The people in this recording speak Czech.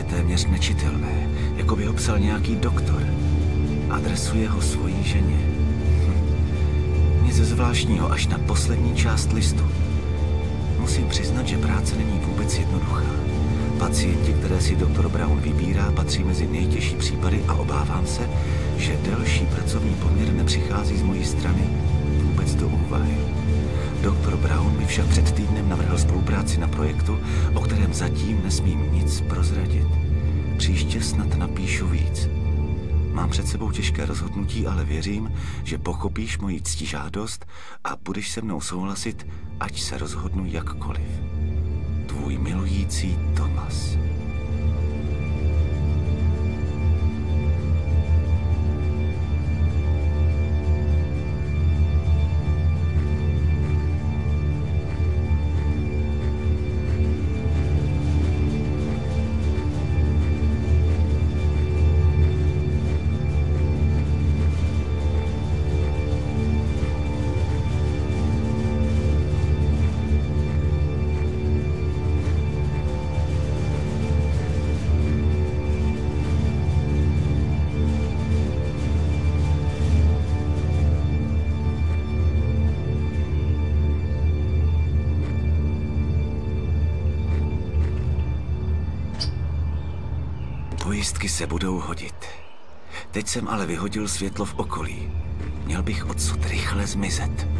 téměř nečitelné, jako by ho psal nějaký doktor. Adresuje ho svojí ženě. Nic zvláštního až na poslední část listu. Musím přiznat, že práce není vůbec jednoduchá. Pacienti, které si doktor Brown vybírá, patří mezi nejtěžší případy a obávám se, že delší pracovní poměr nepřichází z mojí strany vůbec do úvahy. Doktor Brown mi však před týdnem navrhl spolupráci na projektu, o kterém zatím nesmím nic prozradit. Příště snad napíšu víc. Mám před sebou těžké rozhodnutí, ale věřím, že pochopíš moji ctižádost a budeš se mnou souhlasit, ať se rozhodnu jakkoliv. Tvůj milující Thomas. Pojistky se budou hodit. Teď jsem ale vyhodil světlo v okolí. Měl bych odsud rychle zmizet.